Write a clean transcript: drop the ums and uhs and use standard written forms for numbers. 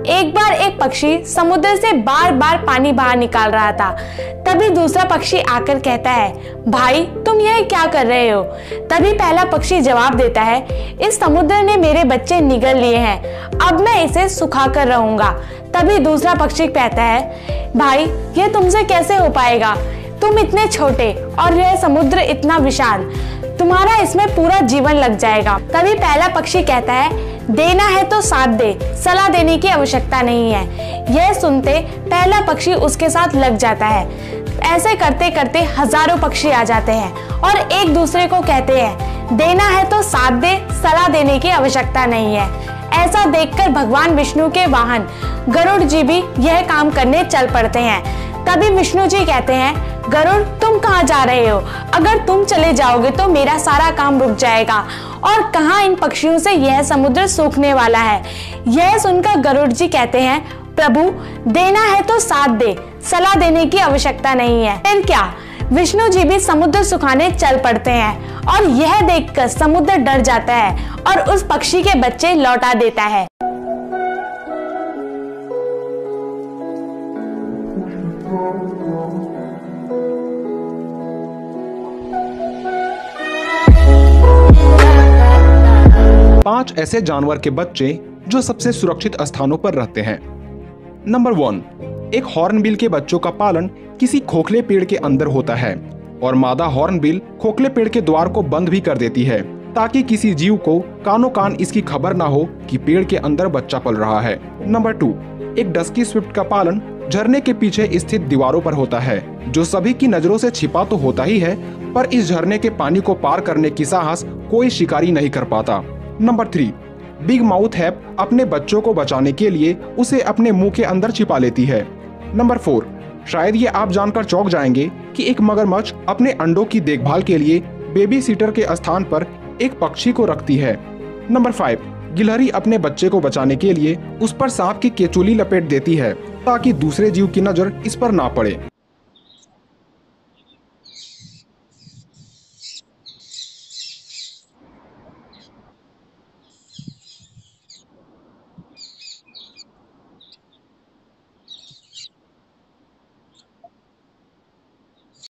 एक बार एक पक्षी समुद्र से बार बार पानी बाहर निकाल रहा था। तभी दूसरा पक्षी आकर कहता है, भाई तुम यह क्या कर रहे हो? तभी पहला पक्षी जवाब देता है, इस समुद्र ने मेरे बच्चे निगल लिए हैं, अब मैं इसे सुखा कर रहूंगा। तभी दूसरा पक्षी कहता है, भाई यह तुमसे कैसे हो पाएगा? तुम इतने छोटे और यह समुद्र इतना विशाल, तुम्हारा इसमें पूरा जीवन लग जाएगा। तभी पहला पक्षी कहता है, देना है तो साथ दे, सलाह देने की आवश्यकता नहीं है। यह सुनते पहला पक्षी उसके साथ लग जाता है। ऐसे करते करते हजारों पक्षी आ जाते हैं और एक दूसरे को कहते हैं, देना है तो साथ दे, सलाह देने की आवश्यकता नहीं है। ऐसा देखकर भगवान विष्णु के वाहन गरुड़ जी भी यह काम करने चल पड़ते हैं। तभी विष्णु जी कहते हैं, गरुड़ तुम कहाँ जा रहे हो? अगर तुम चले जाओगे तो मेरा सारा काम रुक जाएगा और कहाँ इन पक्षियों से यह समुद्र सूखने वाला है। यह सुनकर गरुड़ जी कहते हैं, प्रभु देना है तो साथ दे, सलाह देने की आवश्यकता नहीं है। फिर क्या, विष्णु जी भी समुद्र सुखाने चल पड़ते हैं और यह देखकर समुद्र डर जाता है और उस पक्षी के बच्चे लौटा देता है। पांच ऐसे जानवर के बच्चे जो सबसे सुरक्षित स्थानों पर रहते हैं। नंबर 1, एक हॉर्नबिल के बच्चों का पालन किसी खोखले पेड़ के अंदर होता है और मादा हॉर्नबिल खोखले पेड़ के द्वार को बंद भी कर देती है ताकि किसी जीव को कानो कान इसकी खबर ना हो कि पेड़ के अंदर बच्चा पल रहा है। नंबर 2, एक डस्की स्विफ्ट का पालन झरने के पीछे स्थित दीवारों पर होता है, जो सभी की नजरों से छिपा तो होता ही है, पर इस झरने के पानी को पार करने की साहस कोई शिकारी नहीं कर पाता। नंबर 3, बिग माउथ हैप अपने बच्चों को बचाने के लिए उसे अपने मुंह के अंदर छिपा लेती है। नंबर 4, शायद ये आप जानकर चौंक जाएंगे कि एक मगरमच्छ अपने अंडों की देखभाल के लिए बेबी सीटर के स्थान पर एक पक्षी को रखती है। नंबर 5, गिलहरी अपने बच्चे को बचाने के लिए उस पर सांप की केचुली लपेट देती है ताकि दूसरे जीव की नजर इस पर ना पड़े।